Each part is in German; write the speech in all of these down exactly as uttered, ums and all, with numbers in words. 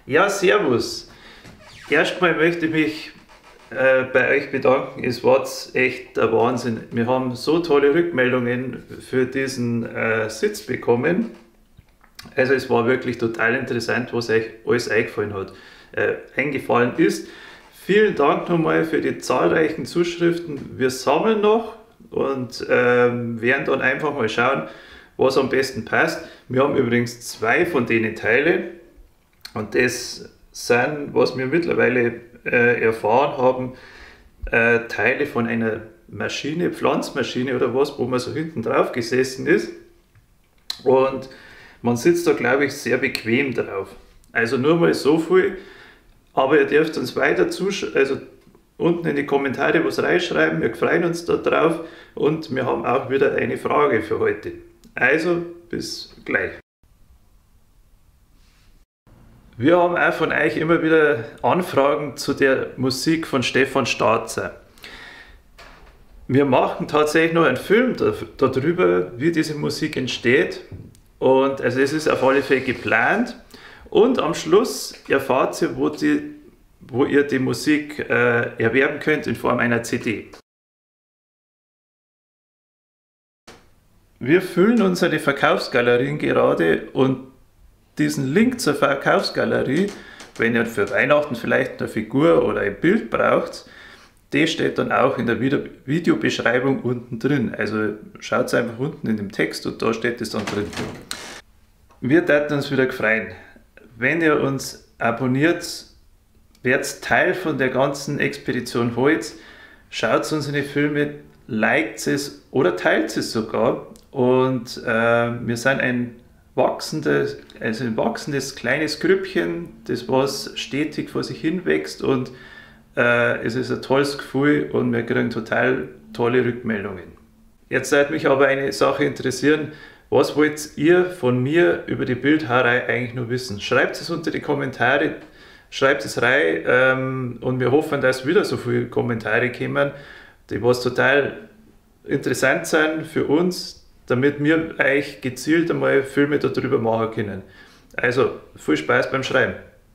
Ja, servus. Erstmal möchte ich mich äh, bei euch bedanken. Es war echt der Wahnsinn. Wir haben so tolle Rückmeldungen für diesen äh, Sitz bekommen. Also es war wirklich total interessant, was euch alles eingefallen hat, äh, eingefallen ist. Vielen Dank nochmal für die zahlreichen Zuschriften. Wir sammeln noch und ähm, werden dann einfach mal schauen, was am besten passt. Wir haben übrigens zwei von denen Teile und das sind, was wir mittlerweile äh, erfahren haben, äh, Teile von einer Maschine, Pflanzmaschine oder was, wo man so hinten drauf gesessen ist, und man sitzt da, glaube ich, sehr bequem drauf. Also nur mal so viel, aber ihr dürft uns weiter zusch also unten in die Kommentare was reinschreiben, wir freuen uns da drauf und wir haben auch wieder eine Frage für heute. Also bis gleich. Wir haben auch von euch immer wieder Anfragen zu der Musik von Stefan Starzer. Wir machen tatsächlich noch einen Film darüber, wie diese Musik entsteht. Und also es ist auf alle Fälle geplant. Und am Schluss erfahrt ihr, wo, die, wo ihr die Musik äh, erwerben könnt in Form einer C D. Wir füllen unsere Verkaufsgalerien gerade und diesen Link zur Verkaufsgalerie, wenn ihr für Weihnachten vielleicht eine Figur oder ein Bild braucht, der steht dann auch in der Videobeschreibung unten drin. Also schaut einfach unten in dem Text und da steht es dann drin. Wir würden uns wieder freuen, wenn ihr uns abonniert, werdet Teil von der ganzen Expedition Holz, schaut unsere Filme, liked es oder teilt es sogar. Und äh, wir sind ein wachsendes, also ein wachsendes kleines Grüppchen, das was stetig vor sich hin wächst, und äh, es ist ein tolles Gefühl und wir kriegen total tolle Rückmeldungen. Jetzt würde mich aber eine Sache interessieren: Was wollt ihr von mir über die Bildhauerei eigentlich nur wissen? Schreibt es unter die Kommentare, schreibt es rein, ähm, und wir hoffen, dass wieder so viele Kommentare kommen, die was total interessant sind für uns, damit wir euch gezielt einmal Filme darüber machen können. Also viel Spaß beim Schreiben.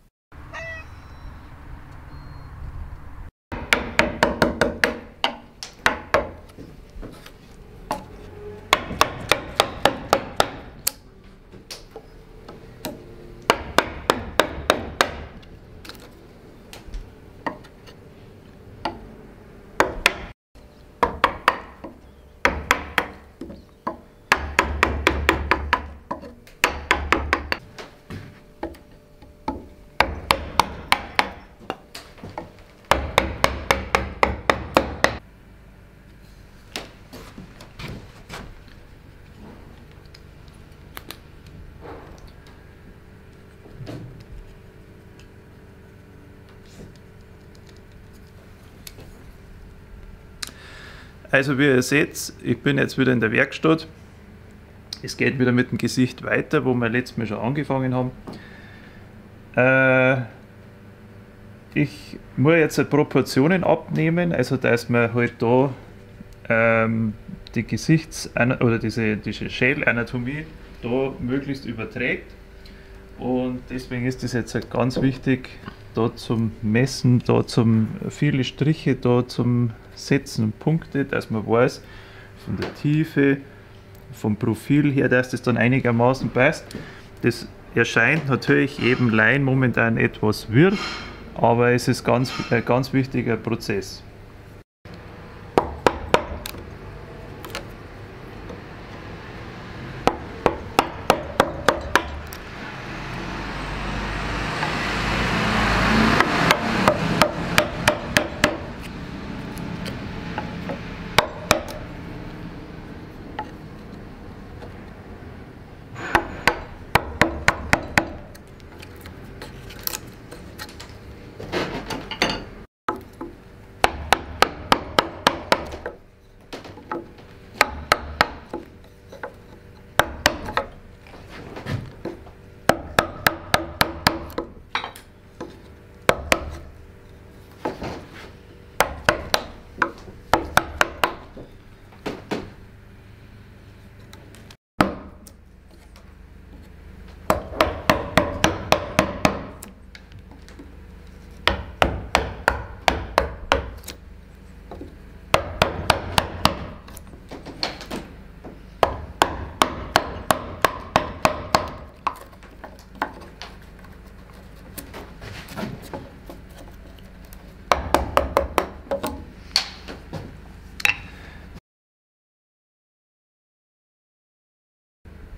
Also wie ihr seht, ich bin jetzt wieder in der Werkstatt. Es geht wieder mit dem Gesicht weiter, wo wir letztes Mal schon angefangen haben. Äh, ich muss jetzt halt Proportionen abnehmen, also dass man halt da ähm, die Gesichts- oder diese, diese Schädelanatomie da möglichst überträgt. Und deswegen ist es jetzt halt ganz wichtig, da zum Messen, da zum viele Striche, da zum Setzen und Punkte, dass man weiß, von der Tiefe, vom Profil her, dass das dann einigermaßen passt. Das erscheint natürlich jedem Laien momentan etwas wirr, aber es ist ganz, ein ganz wichtiger Prozess.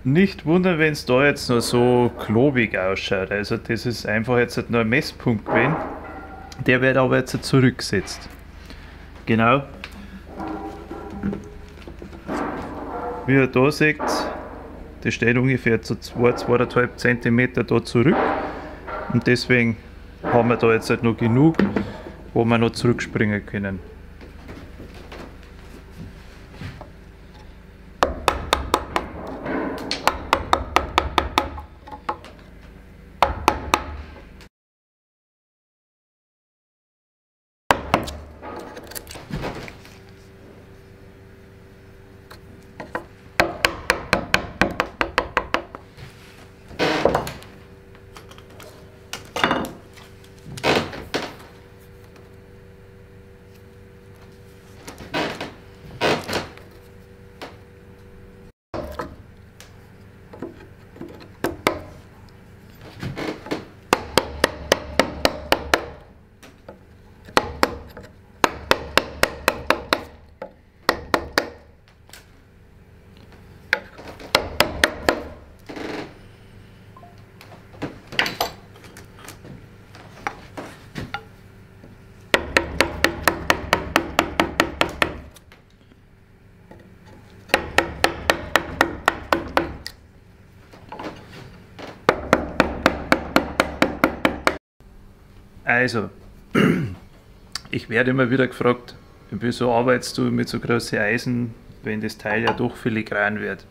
nicht wundern, wenn es da jetzt noch so klobig ausschaut. Also das ist einfach jetzt nur ein Messpunkt gewesen. Der wird aber jetzt zurückgesetzt. Genau. Wie ihr da seht, das steht ungefähr zu zwei bis zwei Komma fünf Zentimeter da zurück. Und deswegen haben wir da jetzt halt noch genug, wo wir noch zurückspringen können. Also, ich werde immer wieder gefragt, wieso arbeitest du mit so großen Eisen, wenn das Teil ja doch filigran wird.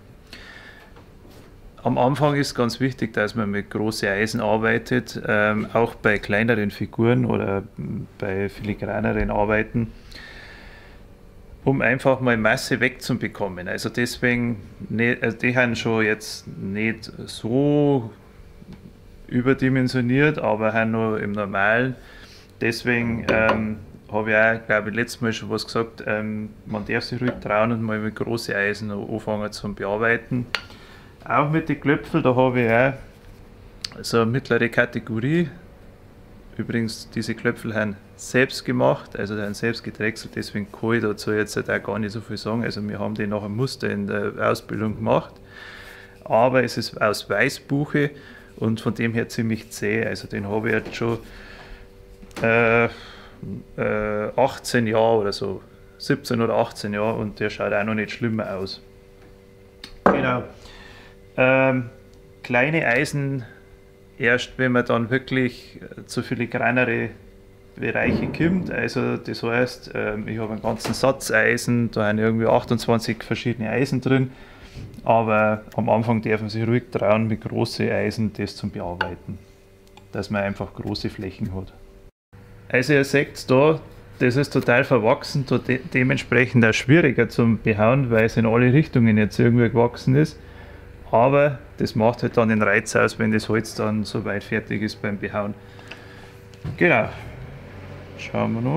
Am Anfang ist ganz wichtig, dass man mit großen Eisen arbeitet, ähm, auch bei kleineren Figuren oder bei filigraneren Arbeiten, um einfach mal Masse wegzubekommen. Also deswegen, nicht, also die haben schon jetzt nicht so überdimensioniert, aber haben noch im Normalen. Deswegen ähm, habe ich auch, glaube ich, letztes Mal schon was gesagt, ähm, man darf sich ruhig trauen und mal mit großen Eisen anfangen zu bearbeiten. Auch mit den Klöpfeln, da habe ich auch so eine mittlere Kategorie. Übrigens, diese Klöpfel haben selbst gemacht, also die haben selbst gedrechselt, deswegen kann ich dazu jetzt auch gar nicht so viel sagen. Also wir haben die nach einem Muster in der Ausbildung gemacht, aber es ist aus Weißbuche und von dem her ziemlich zäh. Also den habe ich jetzt schon äh, äh, achtzehn Jahre oder so, siebzehn oder achtzehn Jahre, und der schaut auch noch nicht schlimmer aus. Genau. Ähm, kleine Eisen erst, wenn man dann wirklich zu filigranere Bereiche kommt. Also das heißt, ähm, ich habe einen ganzen Satz Eisen, da sind irgendwie achtundzwanzig verschiedene Eisen drin. Aber am Anfang darf man sich ruhig trauen, mit großen Eisen das zu bearbeiten, dass man einfach große Flächen hat. Also ihr seht da, das ist total verwachsen, de dementsprechend auch schwieriger zum Behauen, weil es in alle Richtungen jetzt irgendwie gewachsen ist. Aber das macht halt dann den Reiz aus, wenn das Holz dann so weit fertig ist beim Behauen. Genau, schauen wir noch.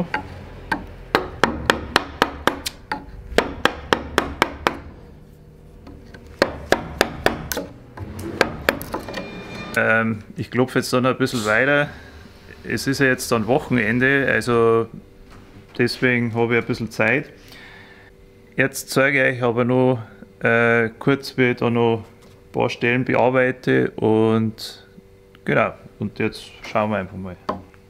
Ähm, ich klopfe jetzt dann noch ein bisschen weiter. Es ist ja jetzt dann Wochenende, also deswegen habe ich ein bisschen Zeit. Jetzt zeige ich euch aber noch äh, kurz, wie ich da noch ein paar Stellen bearbeite, und genau, und jetzt schauen wir einfach mal.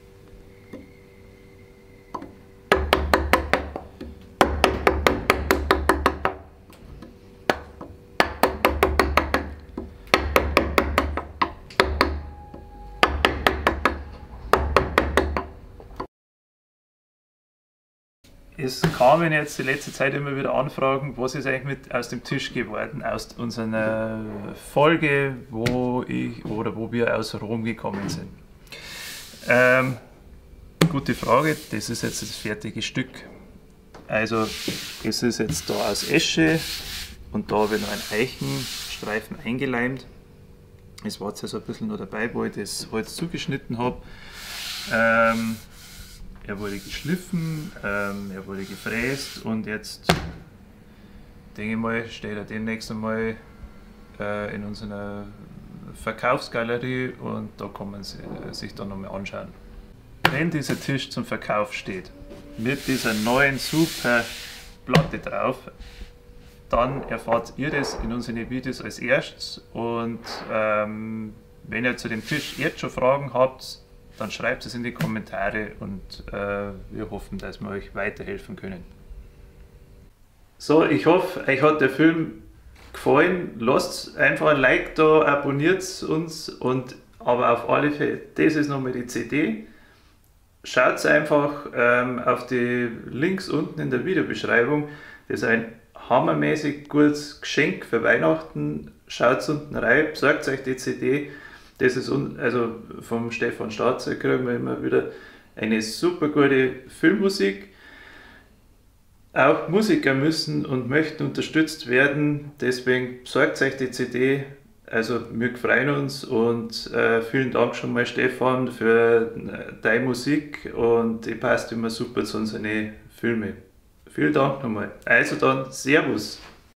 Es kamen jetzt die letzte Zeit immer wieder Anfragen, was ist eigentlich mit aus dem Tisch geworden, aus unserer Folge, wo ich oder wo wir aus Rom gekommen sind. Ähm, gute Frage, das ist jetzt das fertige Stück. Also es ist jetzt da aus Esche und da habe ich noch einen Eichenstreifen eingeleimt. Es war jetzt also ein bisschen noch dabei, wo ich das Holz zugeschnitten habe. Ähm, Er wurde geschliffen, ähm, er wurde gefräst, und jetzt denke ich mal, steht er demnächst einmal äh, in unserer Verkaufsgalerie, und da kann man sie, äh, sich dann nochmal anschauen. Wenn dieser Tisch zum Verkauf steht, mit dieser neuen super Platte drauf, dann erfahrt ihr das in unseren Videos als erstes. Und ähm, wenn ihr zu dem Tisch jetzt schon Fragen habt, dann schreibt es in die Kommentare und äh, wir hoffen, dass wir euch weiterhelfen können. So, ich hoffe, euch hat der Film gefallen. Lasst einfach ein Like da, abonniert uns und aber auf alle Fälle, das ist nochmal die C D. Schaut einfach ähm, auf die Links unten in der Videobeschreibung. Das ist ein hammermäßig gutes Geschenk für Weihnachten. Schaut unten rein, besorgt euch die C D. Das ist also vom Stefan Staatzer kriegen wir immer wieder eine super gute Filmmusik. Auch Musiker müssen und möchten unterstützt werden, deswegen besorgt euch die C D. Also wir freuen uns und äh, vielen Dank schon mal Stefan für äh, deine Musik und die passt immer super zu unseren Filmen. Vielen Dank nochmal. Also dann, Servus!